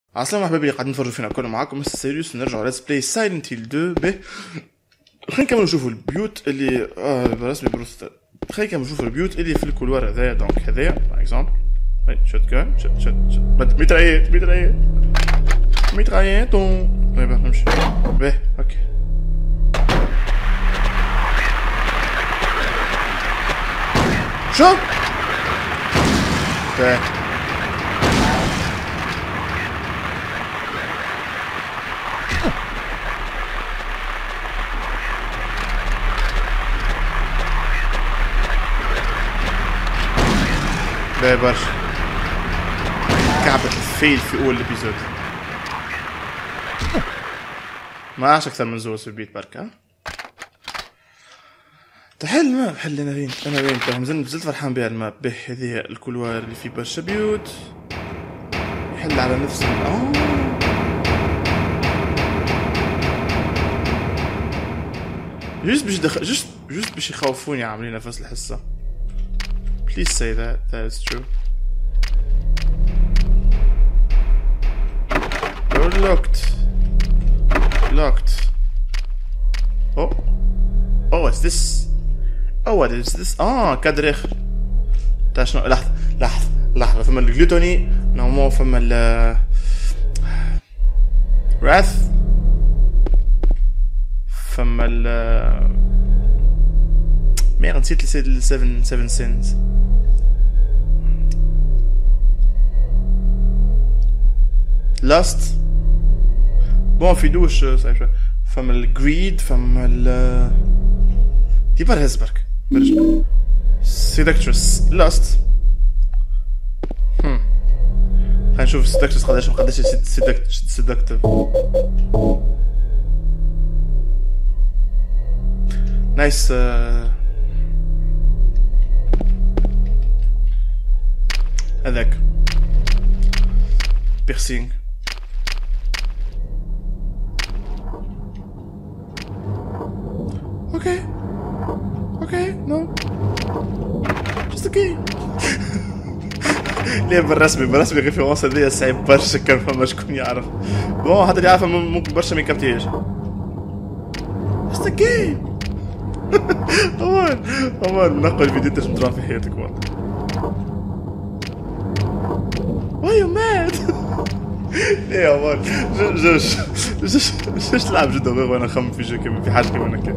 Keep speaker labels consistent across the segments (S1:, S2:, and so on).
S1: عسلامة حبايبي قاعدين نتفرجوا فينا كلنا معاكم مستر سيريوس نرجعوا ليتس بلاي سايلنت هيل 2 به. خلينا نكملوا نشوفوا البيوت اللي برسمي بروست. خلينا نكملوا نشوفوا البيوت اللي في الكولوار هذايا. دونك هذايا باغ اكزومبل شوت كان شوت ميترايات طيب نمشي به اوكي. شو به لا برشا كعبة الفيل في أول الإبيزود. ما عاش أكثر من زوز في البيت بركة. تحل ما بحل أنا وين تهم زلت فرحان بها الماب به. هذه الكولوار اللي فيه برشا بيوت يحل على نفس جوست باش يخوفوني عاملين نفس الحصة. Please say that is true. You're locked. Oh, what's this? Oh, what is this? كادر اخر. تا شنو؟ لحظة فما الجلوتوني نورمال فما ال راث فما ال مير نسيت ال 7 سينز. لاست بون في دوش صحيح شوي. فما الجريد فما ال دي برهز برك برج سيدكترس لاست. خلينا نشوف سيدكترس قداش سيدكتيف. نايس. هذاك بيرسينغ. اوكي نو جست اوكي. ليه بالرسمي ريفيرونس هذيا صعيب برشا كان فما شكون يعرف. بون حتى اللي يعرفها ممكن برشا ما يكابتيهاش. جست اوكي. امان نقل الفيديو تنجم تراها في حياتك والله. Why you mad? ايه يا مان جوش تلعب جدا غير وانا نخمم في جو كيما في حاجه كيما هكا.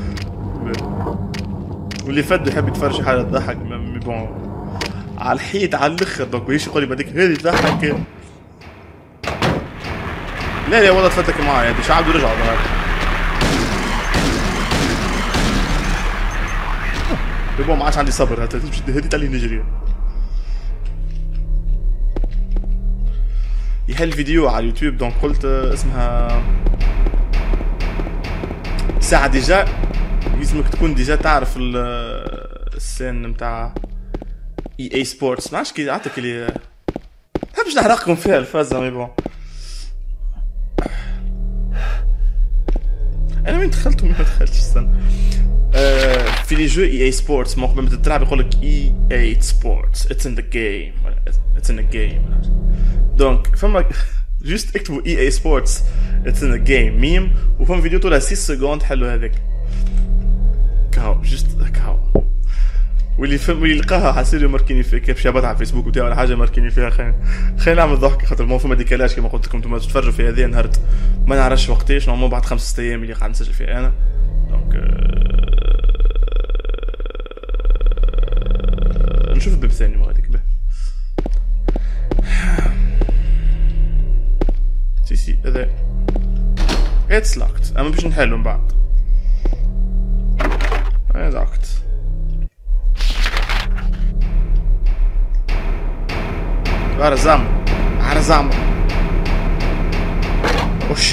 S1: واللي فد يحب يتفرج شي حاجه تضحك مي بون على الحيط على الاخر. دونك ويش يقول لي بعديك هذه تضحك. لا والله تفتك معايا هذه شعب ورجع ظهر. بون ما عادش عندي صبر. هذه تالي نجري. يحل فيديو على اليوتيوب دونك قلت اسمها ساعة ديجا لازمك تكون ديجا تعرف السين متاع اي سبورتس. معرفش كي عطاك اللي نحبش نحرقكم فيها الفازة مي بون. انا وين دخلت وين ما دخلتش استنى. في لي جو اي سبورتس موقع ما تلعب يقولك اي سبورتس اتس ان ذا جيم دونك فما جوست اكتبوا اي سبورتس اتس ان ذا جيم ميم وفما فيديو طولها 6 سكوند حلو هذاك كاو جوست كاو. واللي يلقاها حاسير ماركيني فيها كيف شابات على الفيسبوك وتاع ولا حاجه ماركيني فيها. خلينا نعمل ضحك خاطر مو فما ديكالاج كما قلت لكم انتم تتفرجوا في هذه نهرت ما نعرفش وقتاش نورمال بعد 5 ايام اللي قاعد نسجل فيها انا. دونك نشوف الباب الثاني مو هذيك به. سي هذا اتس لوكت. اما باش نحلو من بعد لوكت. عرزام وش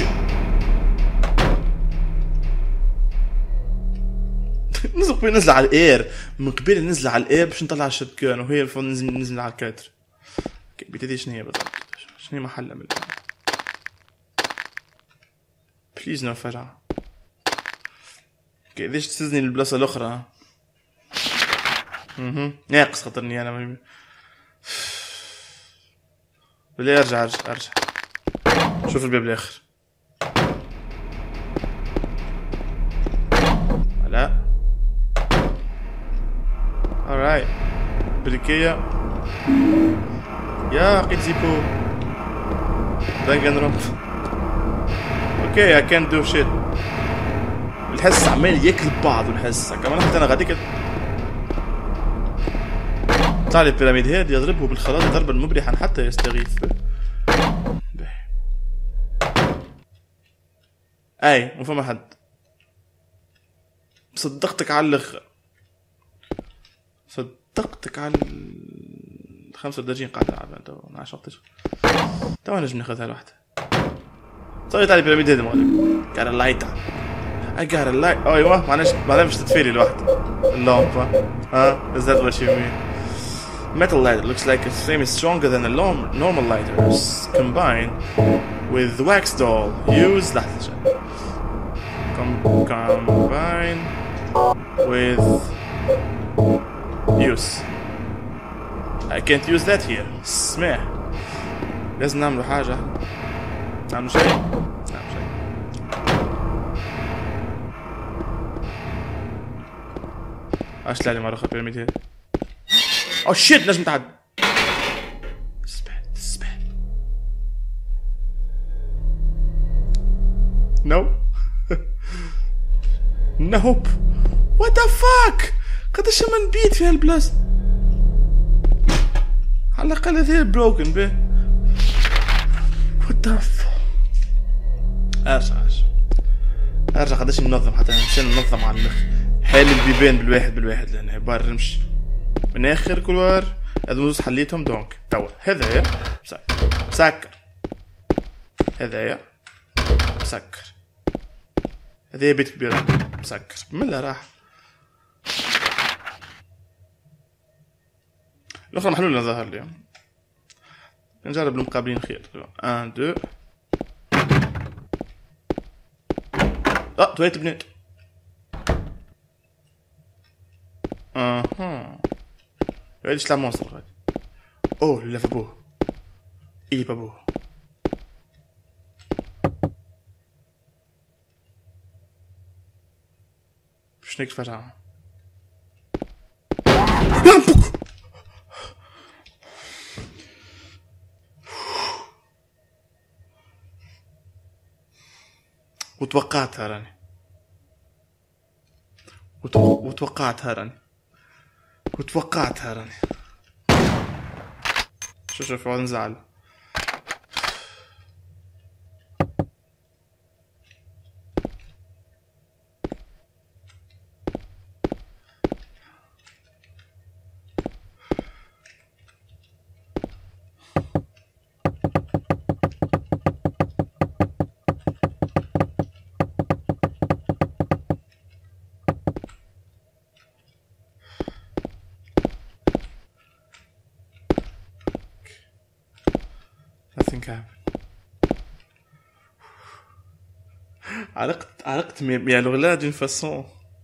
S1: نزل على الاير من قبل نزل على الاير باش نطلع الشوت كان وهي المفروض ننزل على الكاتر. بتدي شنو هي بالضبط شنو هي محلها من بليز نو فجعة. ليش تسزني البلاصة الأخرى؟ ناقص خاطرني أنا بالله ارجع شوف الباب الاخر. لا alright بريكية يا قيد زيبو دانجنروب. اوكي I can't do shit. الحس عمال ياكل بعض والحس كمان حتى انا غاديك طلع لي البيراميد هاد يضربه بالخلاط ضربا مبرحا حتى يستغيث. اي مو فما حد. صدقتك على الاخر. صدقتك على 35 قاعد العب تو ما عادش وقتاش. تو نجم ناخذها لوحدها. صارت على البيراميد هذا مغلب. got a lighter. I got a light. ايوه معناها مش تطفيلي لوحدها اللامبة. ها is that what you mean? Metal lighter looks like its flame is stronger than a normal lighters combined with wax doll. Use لحظة combine with use. I can't use that here. اسمع لازم نعملوا حاجة. نعملوا شيء. اش طلع لي مرة اخرى بيراميد هذا. او شيت نجم تعد. سبات نو نوب وات ذا فاك. قداش ما نبيت في هالبلاصة على الاقل هذا بروكن به. وات ذا ارجع قداش ننظم حتى الانسان ننظم على الاخر. حل البيبان بالواحد لان بار نمشي من اخر كلوار. هذو زوز حليتهم دونك توا هذايا مسكر هذايا مسكر هذايا بيت كبير مسكر ملا راح. الاخرى محلولة ظهر لي. نجرب المقابلين خير. 1 2 تويت البنات. اها غادي يطلع مونستر غادي. اوه لا فابوه اي بابوه. باش نكس فجعة. وتوقعتها راني شوف عاد نزعل. عرقت مي الغلا d'une façon.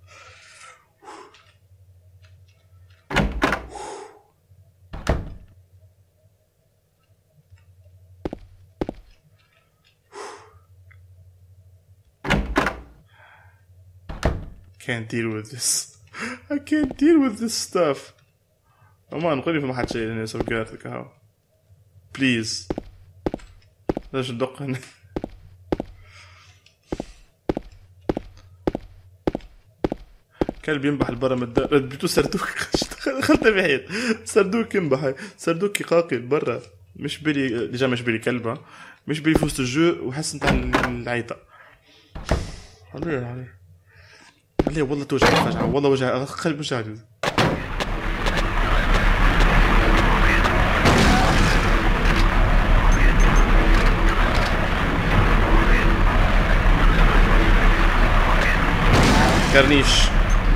S1: Can't deal with this. I can't deal with this stuff. أمان قولي في محد شيء لأني سوقاتك هاو. Please. ليش ندق هنا؟ كلب ينبح البرا من الدار بيتو سردوك. دخلت بحيط سردوك ينبح سردوك يقاقي برا. مش بالي ديجا مش بالي كلبه مش بالي في وسط الجو وحس نتاع العيطه. عليه والله توجع فجعه والله وجع قلب وجع. كرنيش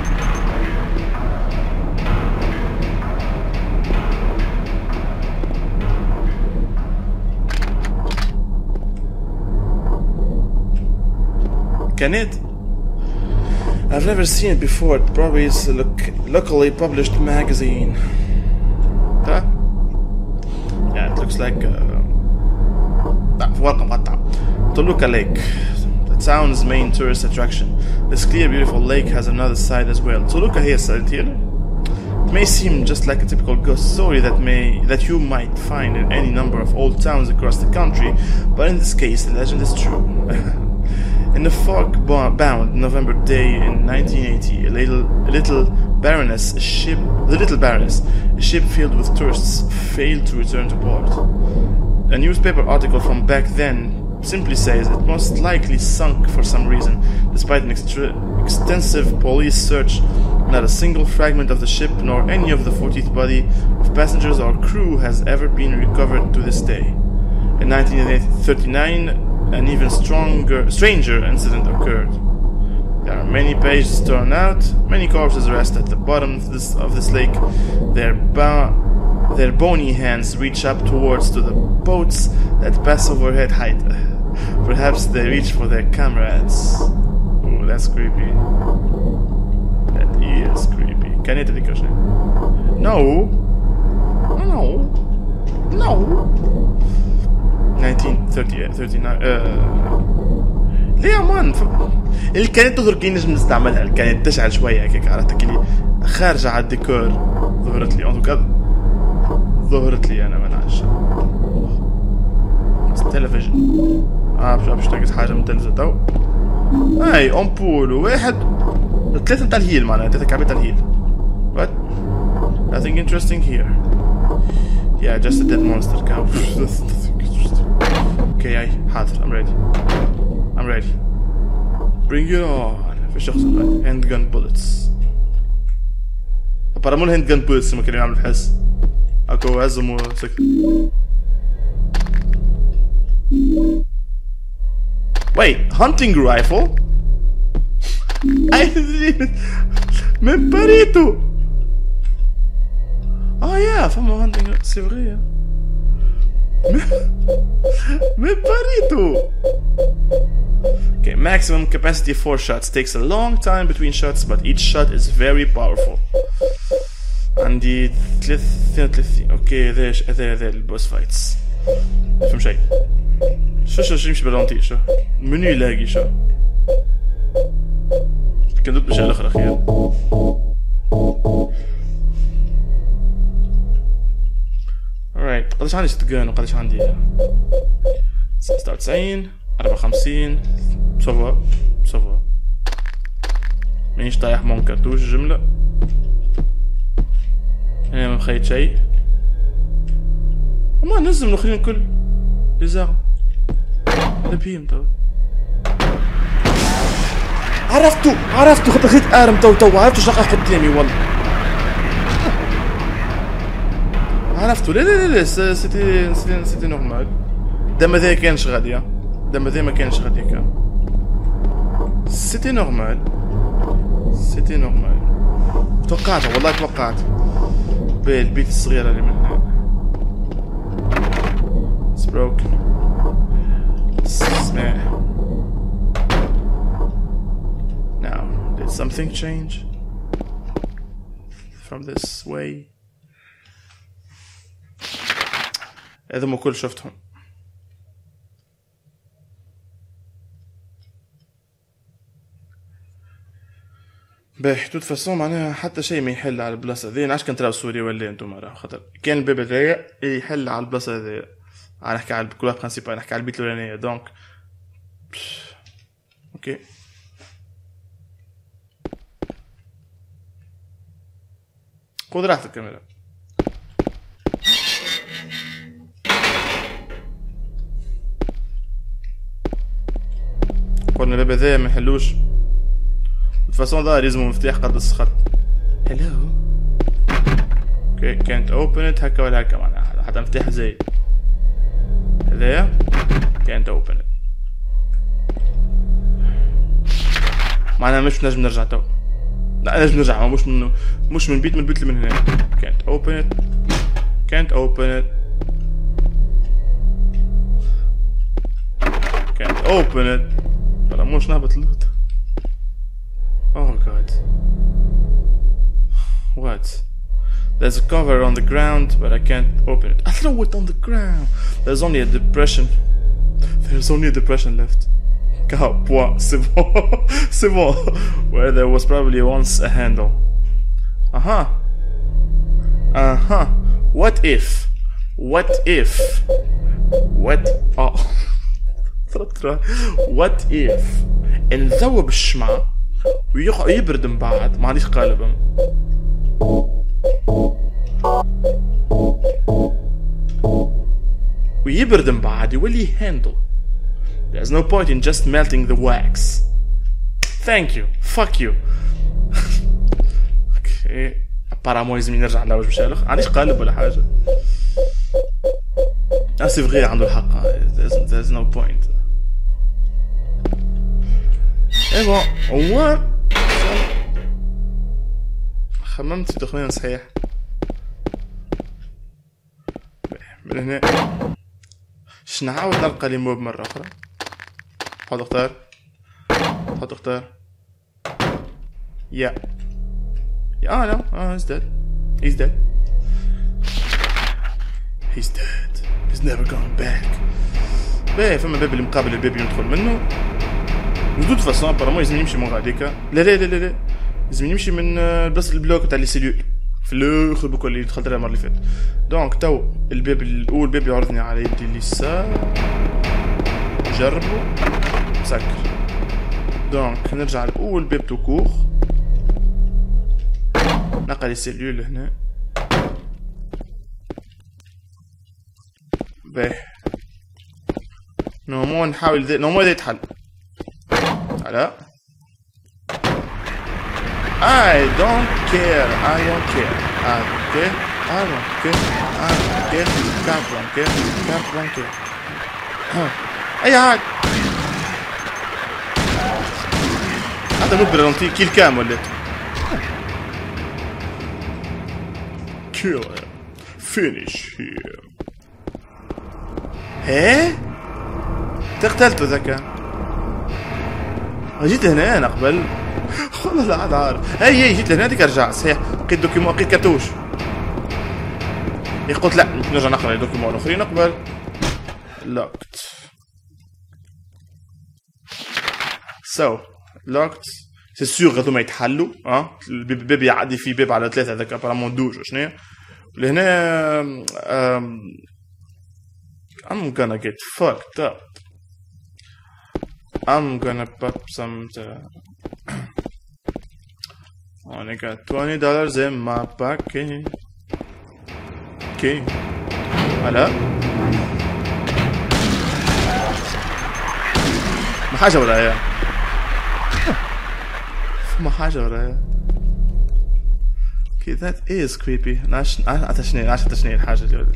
S1: كانت I've never seen it before. It probably is a locally published magazine. Yeah, it looks like ورقة مقطعة. Toluca Lake, the town's main tourist attraction. This clear, beautiful lake has another side as well. Toluca here, said here. It may seem just like a typical ghost story that you might find in any number of old towns across the country, but in this case, the legend is true. In a fog-bound November day in 1980, the Little Baroness, a ship filled with tourists, failed to return to port. A newspaper article from back then simply says it most likely sunk for some reason. Despite an extensive police search, not a single fragment of the ship nor any of the 40th body of passengers or crew has ever been recovered to this day. In 1939, an even stranger incident occurred. There are many pages torn out, many corpses rest at the bottom of this lake. Their bony hands reach up towards to the boats that pass overhead height. Perhaps they reach for their comrades. Oh, that's creepy. That is creepy. Can you take a shot? No. 1939. ليه يا مان؟ الكانت تظهر نجم نستعملها، الكانت تشعل شوية هيك، عرفت كلي خارجة على الديكور. ظهرت لي أنا من عشان التلفزيون. باش تلقى حاجة من التلفزيون تو. هاي أمبول وواحد 3 تاع الهيل، معناها 3 كعبات تاع الهيل. What? Nothing interesting here. Yeah, just a dead monster cow. Okay, حاضر. I'm ready. Bring it on. في شخص handgun bullets. مو الهاند bullets ما كانوا يعملوا حس. اكو هزم وسكت. Wait, hunting rifle? I didn't even... من بريتو. Yeah, فما hunting c'est vrai. من بريتو. Okay, maximum capacity 4 shots. Takes a long time between shots, but each shot is very powerful. عندي 32. اوكي هذا البوس فايتس. فهم شيء. شو يمشي بالرونتي شو منو يلاقي شو كندوب الاشياء الاخرى خير. alright قداش عندي شتجان وقداش عندي 96 54 صفا مانيش طايح مون كرتوش جملة. انا ما مخيت شيء ما نزم الاخرين الكل بيزار نبيهم تو. عرفتو خطيت ارم تو عرفتو شقة قدامي والله. عرفتو لا سيتي نورمال. دم ذا كانش غادي ما كانش كان سيتي نورمال. توقعت بالبيت الصغيرة اللي من هنا. It's broken. اسمع. Now, did something change from this way? هذا كل شفتهم. باهي توت فاسون معناها حتى شيء ما يحل على البلاصه ذي. عاش كنت راهو سوري ولا انتم راه خاطر كان الباب هذايا يحل على البلاصه هذيا. نحكي على الكولا برينسيبال، نحكي على البيت الاولانيه دونك اوكي. خذ راحتك الكاميرا. قلنا الباب هذايا ما يحلوش فاسون ظاهر يلزمو مفتاح قد الصخر. هلو اوكي كانت اوبن هكا ولا هكا معناها حتى مفتاح زايد هذايا كانت اوبن معناها مش نجم نرجع تو. لا نجم نرجع مش من بيت اللي من هنا. كانت اوبن ولا مش نهبط اللوت. Oh god. What? There's a cover on the ground, but I can't open it. I throw it on the ground. There's only a depression. There's only a depression left. Point. C'est bon. C'est bon. Where there was probably once a handle. What if? What if نذوب الشمعة ويبرد من بعد ما عادش قالب. ويبرد من بعد يولي handle. There's no point in just melting the wax. Thank you. Fuck you. Okay. apparemment لازم نرجع نلوج بشالخ. عادش قالب ولا حاجة. سي فغي عنده الحق. There's no point. اي بون هو خممت في تخمين صحيح. من هنا نعاود نلقى لي موب مرة أخرى. حط اختار يا no he's dead. He's never going back. باهي فما باب اللي مقابل الباب اللي ندخل منه. ودود فاصون ابارامون لازم يمشي من غاديكا. لا لازم يمشي من بلاصة البلوك تاع لي سيلول في الاخر بكل اللي دخلت لها المرة اللي فاتت. دونك تو الباب الاول باب يعرضني على يدي اليسار. جربو مسكر. دونك نرجع لأول باب توكور. نلقى لي سيلول هنا. باهي نورمال نحاول نورمال يتحل. على I don't care. اي حاجة. هذا مو برونتي كيل كام ولا kill him. Finish him. ايه تقتلته ذاك. جيت هنا انا قبل. والله لا عاد عارف. اي جيت لهنا ديك رجع صحيح. لقيت دوكيمون لقيت كاتوش. قلت لا نرجع نقرا الدوكيمون الاخرين قبل. locked. locked. سي سيغ غادو يتحلوا. الباب يعدي في باب على 3 هذاك ابارامون دوج وشنو لهنا. I'm gonna get fucked up. I'm gonna pop some. Only got $20 in my pocket. Okay. هلا ما حاجة ورايا. ما حاجة ورايا. Okay, that is creepy. عشان الحاجة اللي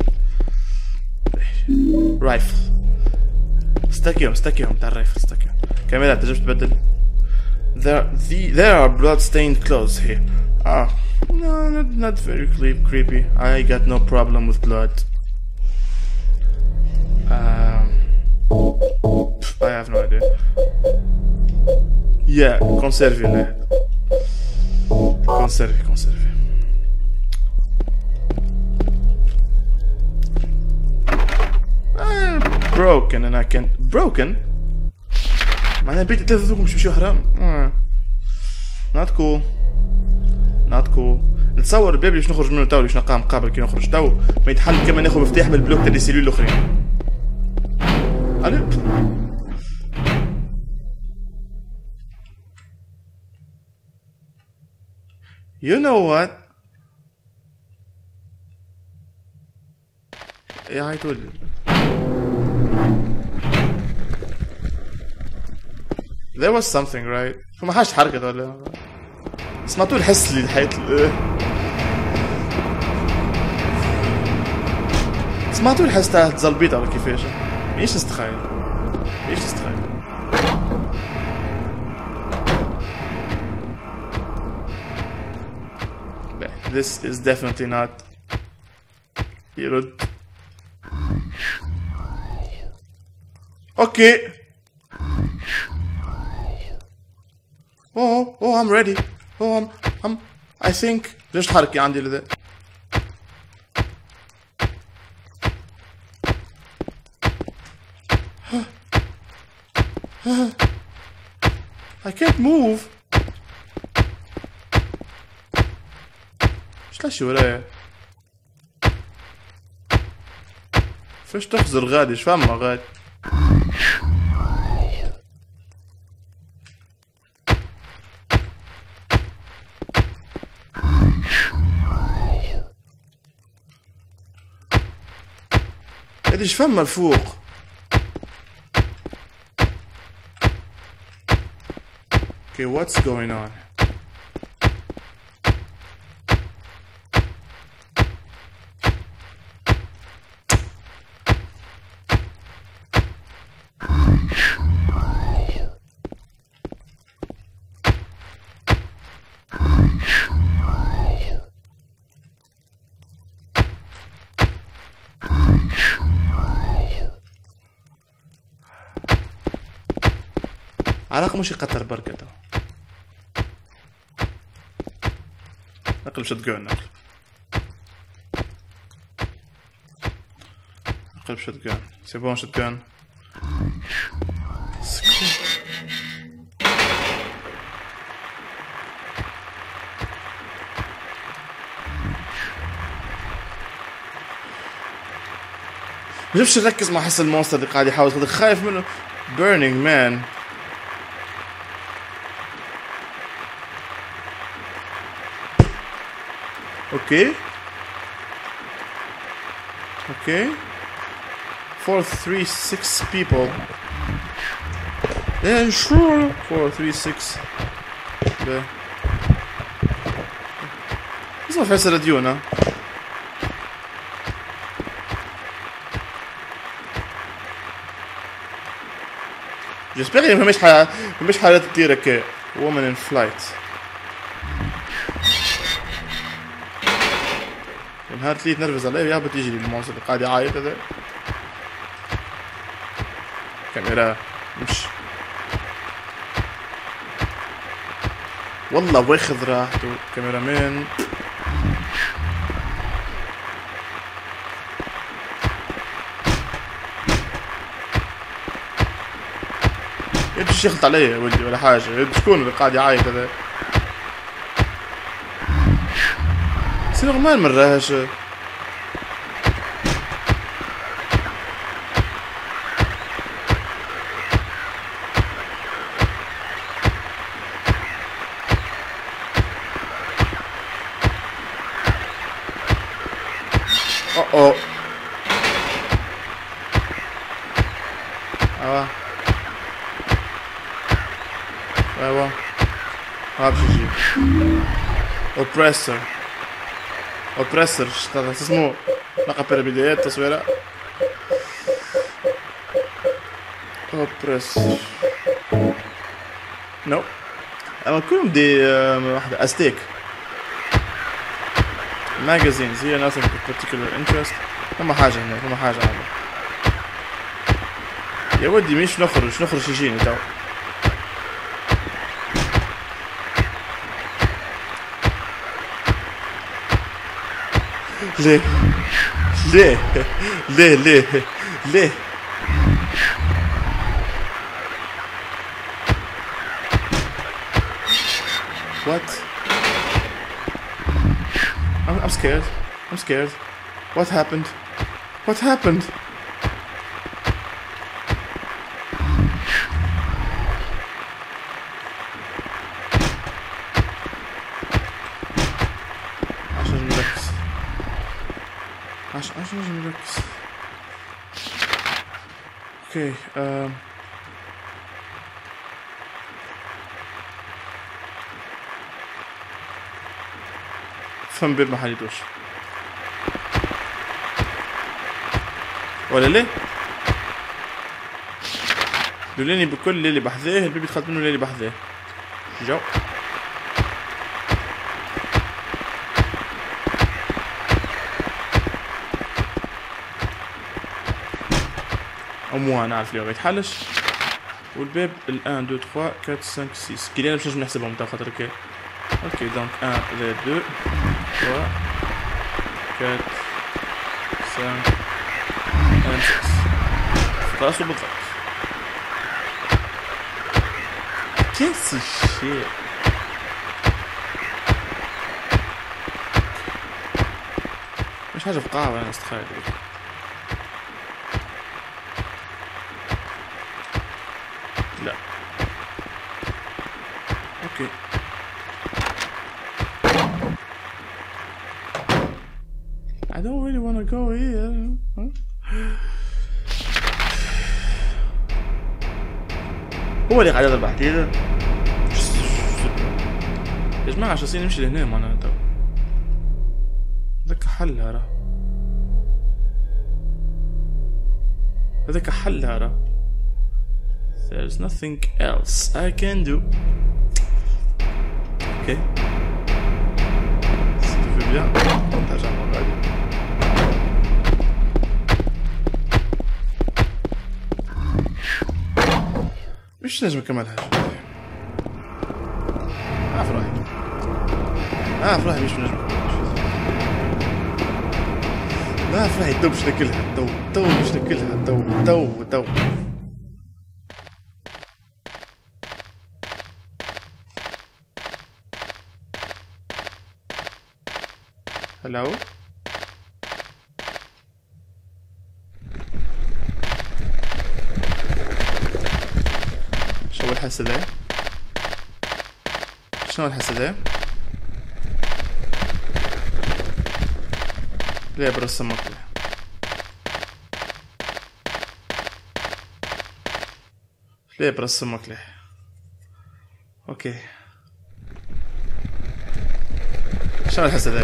S1: رايفل. استكيهم تاع الرايفل استكيهم. كاميرات تجرب تبدل. There are blood-stained clothes here. No, not very creepy. I got no problem with blood. I have no idea. Yeah, conserve. Broken and I can't. Broken? معناها بيت 3 ذوك مش يمشيو حرام. Not cool. نتصور الباب اللي باش نخرج منه تو اللي باش نلقاه مقابل كي نخرج تو ما يتحل كما ناخذ مفتاح من البلوك تاع لي سيلول الاخرين. الو You know what? يا هاي تولي There was something right. فما حاجة تحركت ولا سمعتوا الحس اللي الحياة سمعتوا الحس تاع تزلبيط ولا كيفاش؟ ايش تستخيل؟ This is definitely not يرد. Okay. Oh, I'm ready. I think. ليش تحركي عندي لذا؟ I can't move. ايش لاشي ورايا؟ فيش تخزر غادي؟ ايش فاهمة غادي؟ غادي ايش فاهمة الفوق؟ Okay, what's going on? علاقة مش يقتل بركته. نقلب شتجون نقلب شتجون سيبون شتجون. مجبش نركز مع حس المونستر اللي قاعد يحاول خايف منه. Burning man. Okay. 4, 3, 6 people. Yeah, sure. 4, 3, 6. ده اسمه حس راديونا. J'espère qu'il مش حالات كتيرة كي woman in flight. نهار تلي تنرفز عليه يهبط يجري المونستر اللي قاعد يعايط هذا. كاميرا مش والله واخذ راحته كاميرا مان. يدش يخلط علي ولدي ولا حاجة. يد شكون اللي قاعد يعايط هذا؟ سي نورمال مراهش. اوه ايوه هابش يجي اوبريسور اسمه لقب بدايات تصويره اوبريسور. نو اما كلهم دي واحدة استيك magazines هي nothing of particular interest. فما حاجة هنا فما حاجة هذا يا ودي. مش نخرج يجيني تو. ليه what? I'm scared. What happened? عشان نركز. اوكي فم بيب ما حليتوش ولا ليه؟ دوليني بكل اللي بحذاه. البيبي دخلت منه اللي بحذاه. جو اموها نعرف اليوم يتحلش. والباب الان 2 3 4 5 6 كلينا باش نحسبهم تا خاطر اوكي دونك 1 2 3 4 5 6 خلاص بالضبط. piece of shit. مش حاجة في قاعة أنا استخيل. لا. أوكي. I don't really want to go here. هو اللي قاعد يضرب حديدة. يا جماعة شو صير نمشي لهنا معنا تو. هذاك حلها راه. هذاك حلها راه. There's nothing else I can do. Okay. Si tu veux bien, partage à mon avis. مش نجم نكملها. افرحي مش نجم. لا افرحي تو باش ناكلها تو باش ناكلها تو. هلو شو الحس ذا؟ شنو الحس ذا؟ ليه برسم مقلع؟ ليه برسم مقلع؟ اوكي شنو الحس ذا؟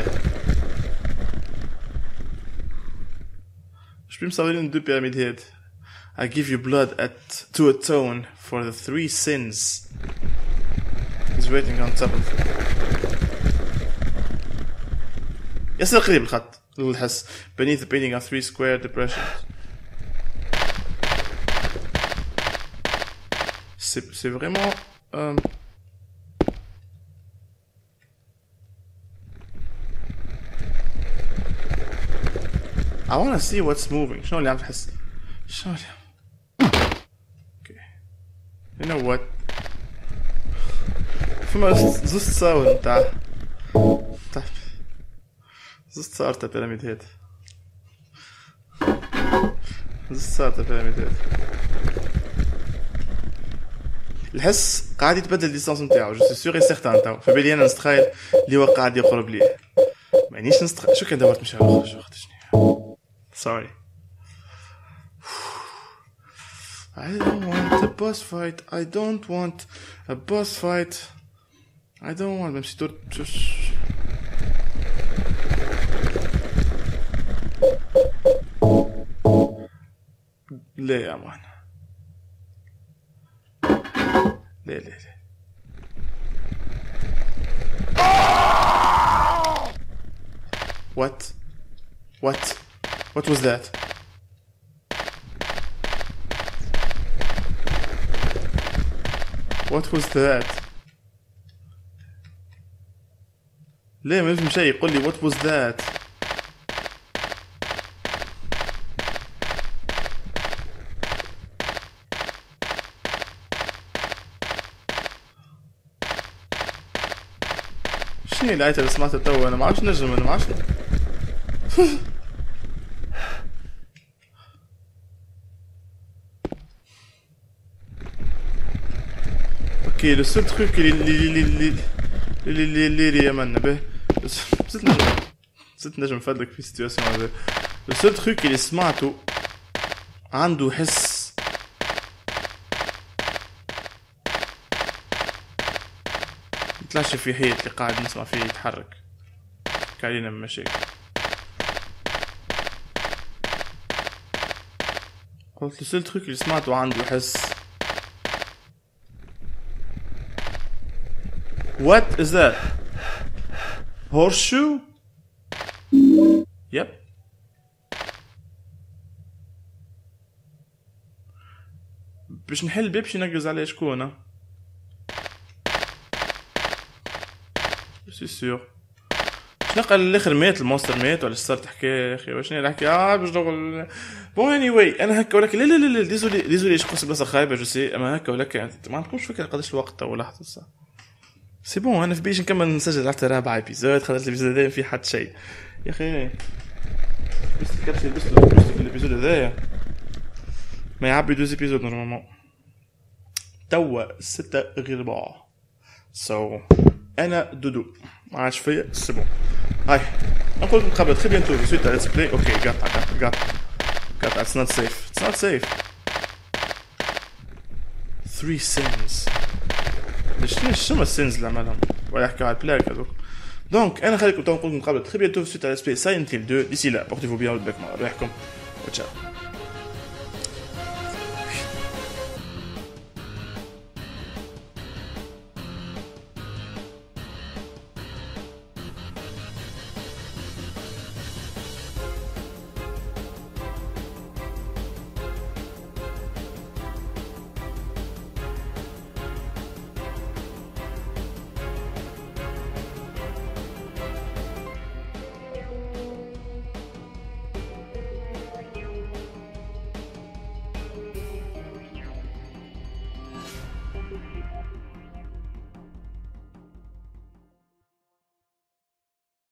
S1: اش بيه مصورين دو بيراميد هيد؟ I give you blood to atone for the 3 sins. He's waiting on top of it. يصير قريب الخط الحس beneath the painting of 3 square depressions. C'est vraiment I wanna see what's moving. شنو اللي عم تحس؟ شنو اللي Okay. You know what? فما زوز تصاور نتاع زوز تصاور تاع بيراميد هيد. زوز تصاور تاع بيراميد هيد. الحس قاعد يتبدل الديستانس نتاعو جو سي سيغ اي سيغتان تو فبالي انا نستخيل اللي هو قاعد يقرب ليه مانيش نستخيل شو كان دورت مش عارف شو وقت شنو sorry I don't want a boss fight I don't want a boss fight I don't want نمشي دور ليه يا مان ليه What was that? What was that? ليه ما يفهم شيء يقول لي what was that? شنو الآية اللي سمعتها تو؟ أنا ما عادش نجم أنا ما عادش اوكي لو سول تروك اللي يمنا به زدت نجم نفدلك في السيتواسيون هذا لو سول تروك اللي سمعته عنده حس يطلعش في حيط اللي قاعد نسمع فيه يتحرك كاينه مشاكل قلت لو سول تروك اللي سمعته عنده حس What is that? Horseshoe? Yep. باش نحل الباب باش ننقز عليه شكون؟ سي سور. شنو قال الاخر مات المونستر مات ولا صار تحكي يا اخي واش نحكي باش نقول بون اني واي انا هكا ولكن لا ديزولي ايش قص بلاصه خايبه جو سي اما هكا ولكن ما عندكمش فكره قداش الوقت او لحظه صح سي بون انا في بيش نكمل نسجل حتى رابع ايبيزود خلاص الابيزود هذا في حد شيء يا اخي بس كابسي بس في الابيزود هذايا ما يعبي دوز ايبيزود نورمالمون توا 6 غير ربع سو انا دودو ما عادش فيا سي بون هاي نقول لكم قبل تري بيانتو سويت ليتس بلاي اوكي got it's not safe 3 sins شنو السينز اللي عملهم ولا يحكي على البلاك هذوك دونك انا خليكم نقول لكم قبل تري بيانتو سويت ليتس بلاي سايلنت هيل 2 ديسي لا بورتيفو بيان ودك ما رايحكم وتشاو